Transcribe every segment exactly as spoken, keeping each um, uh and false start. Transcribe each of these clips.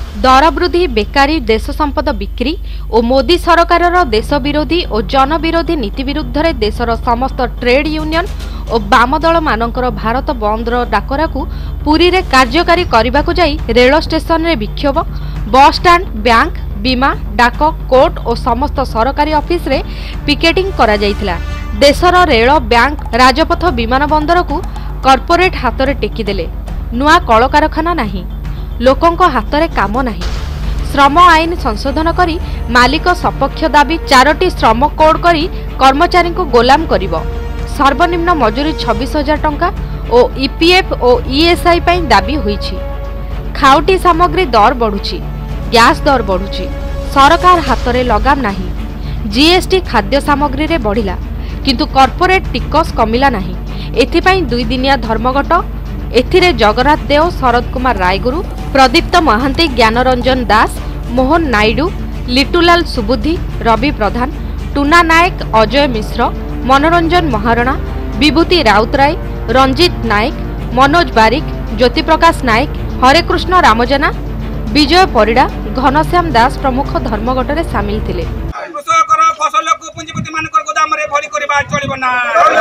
दर वृद्धि, बेकारी, देश संपद बिक्री और मोदी सरकार देश विरोधी और जन विरोधी नीति विरुद्ध रे देशर समस्त ट्रेड यूनियन और वाम दल मानकर भारत बंद डाकरा को पुरी रे कार्यकारी करने को जाई रेल स्टेशन रे विक्षोभ, बस स्टैंड, बैंक, बीमा, डाक, कोर्ट और समस्त सरकारी ऑफिस रे पिकेटिंग करा जाइथिला। देशर रेल, बैंक, राजपथ, विमान बंदर को कॉर्पोरेट हाथ रे टेकी देले। नुआ कल कारखाना नहीं, लोकंक हाथ रे काम नहीं। श्रम आईन संशोधन करी मालिक सपक्ष दाबी चारोटी श्रम कोड करी कर्मचारी को गोलाम करिवो। सर्वनिम्न मजूरी छब्बीस हजार टंका और ईपीएफ और ईएसआई पई दाबी होईछि। खाउटी सामग्री दर बढ़ुछि, गैस दर बढ़ुछि, सरकार हाथ रे लगाम नहीं। जीएसटी खाद्य सामग्री रे बढ़िला किंतु कॉर्पोरेट टिकस कमिला नहीं। एथिपई दुई दिनिया धर्मघट। एथिरे जगन्नाथ देव, शरद कुमार रायगुरु, प्रदीप्त महांती, ज्ञानरंजन दास, मोहन नायडू, लिटुलाल सुबुद्धि, रवि प्रधान, टूना नायक, अजय मिश्र, मनोरंजन महारणा, विभूति राउतराय, रंजित नायक, मनोज बारिक, ज्योति प्रकाश नायक, हरेकृष्ण रामजना, विजय परिड़ा, घनश्याम दास प्रमुख धर्मघट में सामिल थिले। फसल को पुंजीपति मान गोदाम रे भरी करबा चलिबो ना।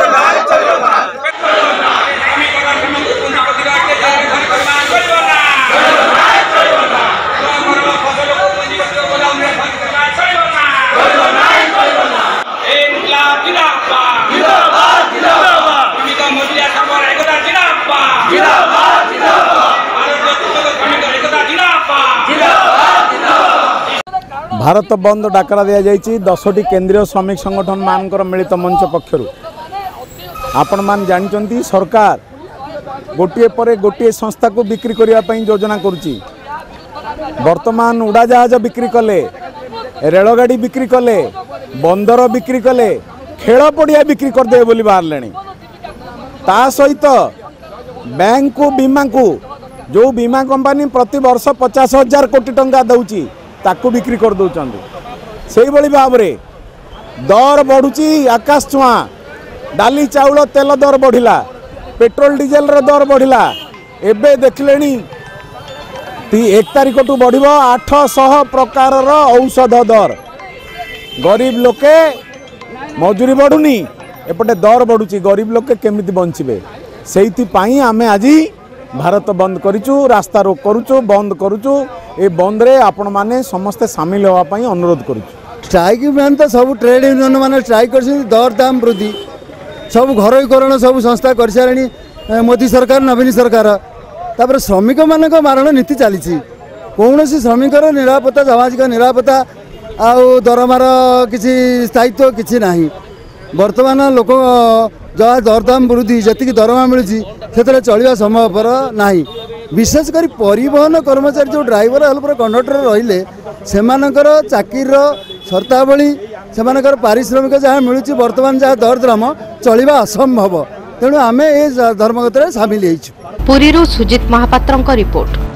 भारत बंद डाकरा दिया जाइए दसटी केंद्रीय श्रमिक संगठन मानकर मिलित मंच पक्षर। आपण मान जानते सरकार गोटे पर गोटे संस्था को बिक्री करने योजना करुच्ची। वर्तमान उड़ाजहाज बिक्री कले, रेलगाड़ी बिक्री कले, बंदर बिक्री कले, खेल पड़िया बिक्री करदे बोली बाहर। ता सहित बैंक को बीमा को जो बीमा कंपनी प्रति वर्ष पचास हजार कोटी टंका दौची ताकू बिक्री कर दौरान से भाव में दर बढ़ुची आकाश छुआ। डाली चाउल तेल दर बढ़िला, पेट्रोल डीजेल दर बढ़िला। एबे देखले एक तारिख टू बढ़ आठ सौ प्रकार औषध दर। गरीब लोके मजूरी बढ़ुनी, एपटे दर बढ़ुची, गरीब लोके केमिति बंचिबे। सेइथिपाई आमे आज भारत बंद करूँ, रास्ता रोक करूँ, बंद करूँ। ए बंद रे आपण माने समस्ते सामिल होवाई अनुरोध करूँ। स्ट्राइक मैंने तो सब ट्रेड यूनियन मैंने स्ट्राइक कर दर दाम वृद्धि सब घरोईकरण सब संस्था कर सारे मोदी सरकार, नवीन सरकार। तापर श्रमिक मान मारण नीति चली कौन श्रमिक निरापत्ता, सामाजिक निरापत्ता आउ दरमार किसी स्थायित्व किसी ना। वर्तमान लोक जहाँ दरदाम वृद्धि जी दरमा मिलूँ से चलवा संभवपर ना। विशेष कर परिवहन कर्मचारी जो ड्राइवर हेल्पर कंडक्टर रहिले से चाकिर शर्तावली से पारिश्रमिक जहाँ मिलूँ वर्तमान जहाँ दरदाम चलवा असंभव। तेणु आम ए धर्मघट सामिल। पुरीरू सुजित महापात्रଙ୍କ रिपोर्ट।